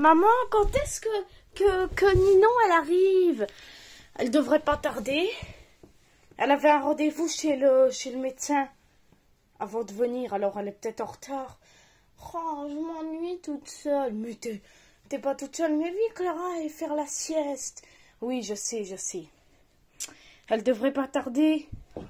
Maman, quand est-ce que Ninon, elle arrive? Elle devrait pas tarder. Elle avait un rendez-vous chez le médecin avant de venir, alors elle est peut-être en retard. Oh, je m'ennuie toute seule. Mais t'es pas toute seule. Mais oui, Clara, elle faire la sieste. Oui, je sais. Elle devrait pas tarder.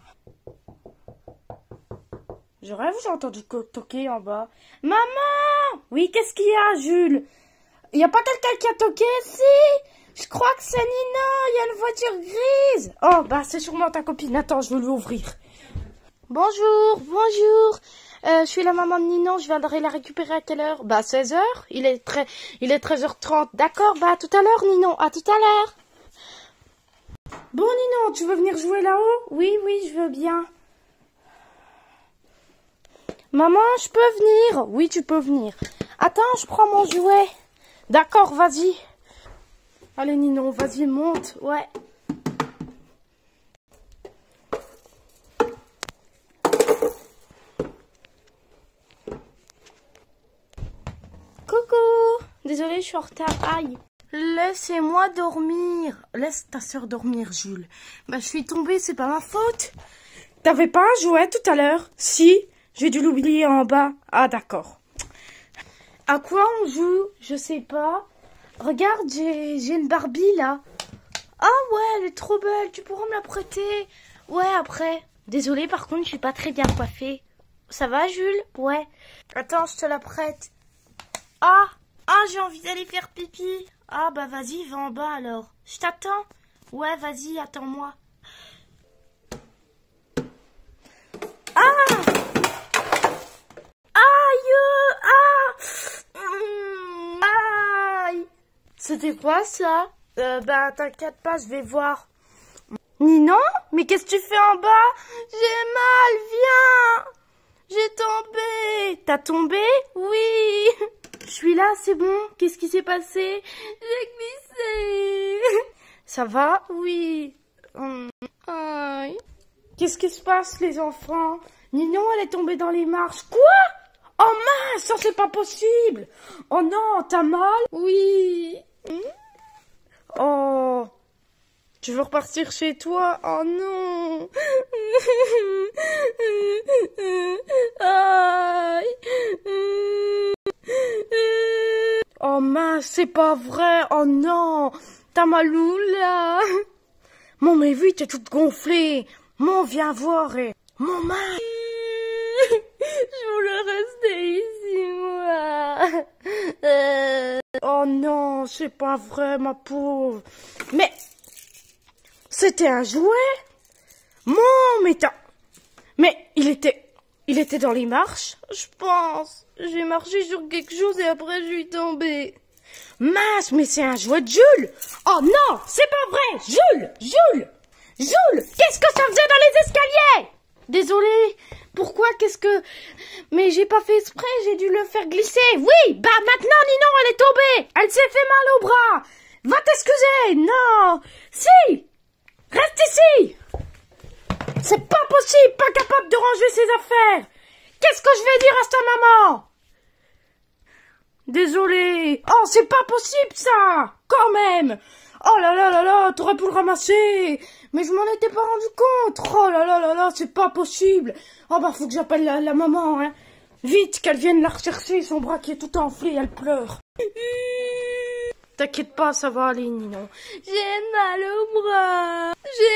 Je rêve, j'ai entendu toquer en bas. Maman! Oui, qu'est-ce qu'il y a, Jules? Il n'y a pas quelqu'un qui a toqué ici? Je crois que c'est Nina, il y a une voiture grise. Oh, bah c'est sûrement ta copine. Attends, je vais lui ouvrir. Bonjour. Je suis la maman de Ninon, je viendrai la récupérer à quelle heure? Bah 16h, il est 13h30. D'accord, bah à tout à l'heure Ninon, à tout à l'heure. Bon Ninon, tu veux venir jouer là-haut? Oui, je veux bien. Maman, je peux venir? Oui, tu peux venir. Attends, je prends mon jouet. D'accord, vas-y. Allez Ninon, vas-y, monte, ouais. Coucou. Désolée, je suis en retard. Aïe. Laissez-moi dormir. Laisse ta soeur dormir, Jules. Bah, je suis tombée, c'est pas ma faute. T'avais pas un jouet tout à l'heure? Si, j'ai dû l'oublier en bas. Ah, d'accord. À quoi on joue? Je sais pas. Regarde, j'ai une Barbie, là. Ah ouais, elle est trop belle. Tu pourras me la prêter? Ouais, après. Désolée, par contre, je suis pas très bien coiffée. Ça va, Jules? Ouais. Attends, je te la prête. Ah, j'ai envie d'aller faire pipi. Ah, bah vas-y, va en bas alors. Je t'attends. Ouais, vas-y, attends-moi. Ah! Aïe! Aïe! C'était quoi ça? Bah t'inquiète pas, je vais voir. Ninon? Mais qu'est-ce que tu fais en bas? J'ai mal, viens! J'ai tombé. T'as tombé? Oui. Je suis là, c'est bon. Qu'est-ce qui s'est passé? J'ai glissé. Ça va? Oui. Aïe. Qu'est-ce qui se passe, les enfants? Ninon, elle est tombée dans les marches. Quoi? Oh mince, ça c'est pas possible. Oh non, t'as mal? Oui. Oh. Tu veux repartir chez toi? Oh non. Aïe. Oh mince, c'est pas vrai. Oh non. T'as mal où là? Mon mais oui, t'es toute gonflée. Mon viens voir et... Mon mince. Je voulais rester ici, moi. Oh non, c'est pas vrai, ma pauvre. Mais... C'était un jouet? Mon, mais il était dans les marches? Je pense. J'ai marché sur quelque chose et après je suis tombée. Mince, mais c'est un jouet de Jules. Oh non, c'est pas vrai. Jules, qu'est-ce que ça faisait dans les escaliers? Désolée. Pourquoi, Mais j'ai pas fait exprès, j'ai dû le faire glisser. Oui, bah maintenant Ninon, elle est tombée. Elle s'est fait mal au bras. Va t'excuser. Non. Si. Reste ici. C'est pas possible, pas capable de ranger ses affaires. Qu'est-ce que je vais dire à ta maman? Désolée. Oh, c'est pas possible ça. Quand même. Oh là là là là, t'aurais pu le ramasser. Mais je m'en étais pas rendu compte. Oh là là là là, c'est pas possible. Oh bah faut que j'appelle la maman, hein. Vite, qu'elle vienne la rechercher, son bras qui est tout enflé, elle pleure. T'inquiète pas, ça va aller, Ninon. J'ai mal au bras.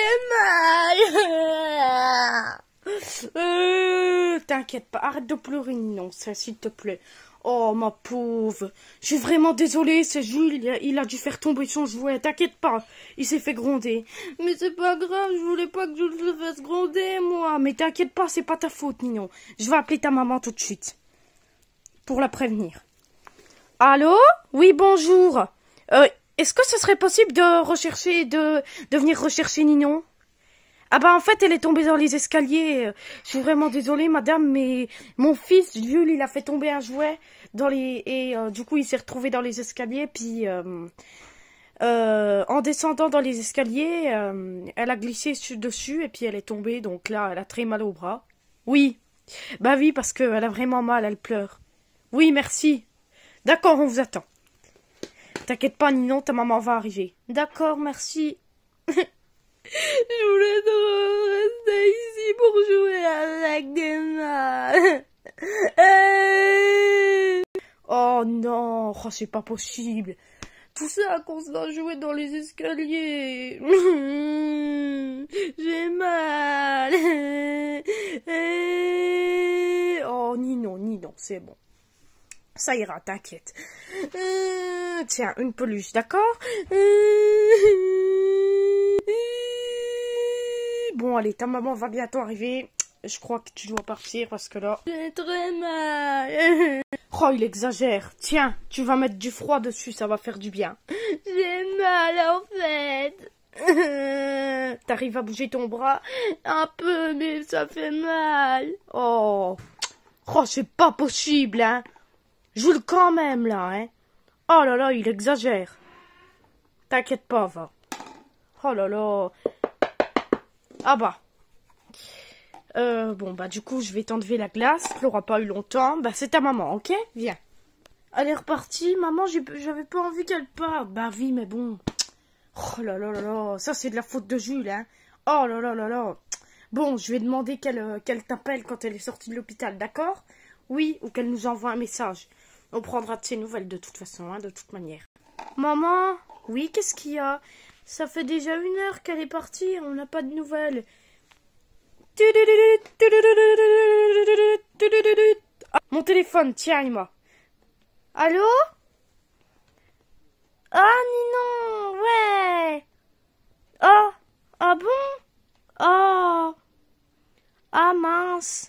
J'ai mal. T'inquiète pas, arrête de pleurer, Ninon, s'il te plaît. Oh, ma pauvre. Je suis vraiment désolée, c'est Jules, il a dû faire tomber son jouet. T'inquiète pas, il s'est fait gronder. Mais c'est pas grave, je voulais pas que Jules se fasse gronder, moi. Mais t'inquiète pas, c'est pas ta faute, Ninon. Je vais appeler ta maman tout de suite. Pour la prévenir. Allô? Oui, bonjour. Est-ce que ce serait possible de venir rechercher Ninon? Ah bah en fait elle est tombée dans les escaliers. Je suis vraiment désolée madame, mais mon fils Jules il a fait tomber un jouet du coup il s'est retrouvé dans les escaliers, puis en descendant dans les escaliers elle a glissé dessus et puis elle est tombée, donc là elle a très mal au bras. Oui, bah oui parce qu'elle a vraiment mal, elle pleure. Oui merci. D'accord, on vous attend. T'inquiète pas, Ninon, ta maman va arriver. D'accord, merci. Je voulais trop rester ici pour jouer avec des mâles. Oh non, oh, c'est pas possible. Tout ça à cause d'un jouet dans les escaliers. J'ai mal. Oh, Ninon, c'est bon. Ça ira, t'inquiète. Tiens, une peluche, d'accord? Bon, allez, ta maman va bientôt arriver. Je crois que tu dois partir parce que là... J'ai très mal. Oh, il exagère. Tiens, tu vas mettre du froid dessus, ça va faire du bien. J'ai mal, en fait. T'arrives à bouger ton bras? Un peu, mais ça fait mal. Oh, c'est pas possible, hein. Joue-le quand même, là, hein. Oh là là, il exagère. T'inquiète pas, va. Oh là là. Ah bah. Bon, bah du coup, je vais t'enlever la glace. Tu l'auras pas eu longtemps. Bah, c'est ta maman, ok? Viens. Elle est repartie. Maman, j'avais pas envie qu'elle parte. Bah oui, mais bon. Oh là là là là. Ça, c'est de la faute de Jules, hein. Oh là là là là. Bon, je vais demander qu'elle t'appelle quand elle est sortie de l'hôpital, d'accord? Oui, ou qu'elle nous envoie un message. On prendra de ses nouvelles de toute façon, hein, de toute manière. Maman? Oui, qu'est-ce qu'il y a? Ça fait déjà 1 heure qu'elle est partie. On n'a pas de nouvelles. Ah, mon téléphone, tiens, Emma. Allô? Ah, Ninon, ouais. Oh, ah bon? Oh, ah mince.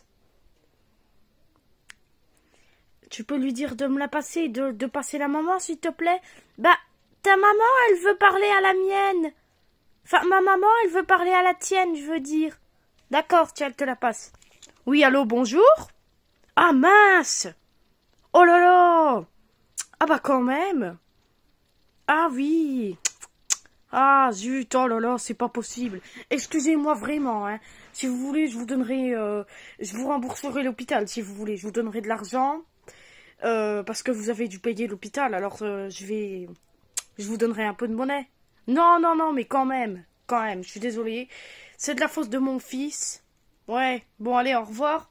Tu peux lui dire de me la passer, de passer la maman, s'il te plaît? Bah, ta maman, elle veut parler à la mienne. Enfin, ma maman, elle veut parler à la tienne, je veux dire. D'accord, tiens, elle te la passe. Oui, allô, bonjour? Ah, mince! Oh là là! Ah bah quand même! Ah oui! Ah zut, oh là là, c'est pas possible. Excusez-moi vraiment, hein. Si vous voulez, je vous donnerai... je vous rembourserai l'hôpital, si vous voulez. Je vous donnerai de l'argent. Parce que vous avez dû payer l'hôpital, alors je vous donnerai un peu de monnaie. Non, non, non, mais quand même, je suis désolée. C'est de la faute de mon fils. Ouais, bon, allez, au revoir.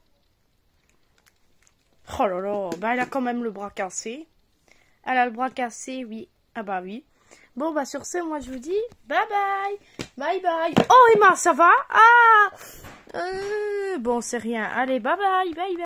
Oh là là, bah elle a quand même le bras cassé. Elle a le bras cassé, oui. Ah bah oui. Bon, bah sur ce, moi je vous dis bye bye. Bye bye. Oh Emma, ça va? Ah bon, c'est rien. Allez, bye bye, bye bye.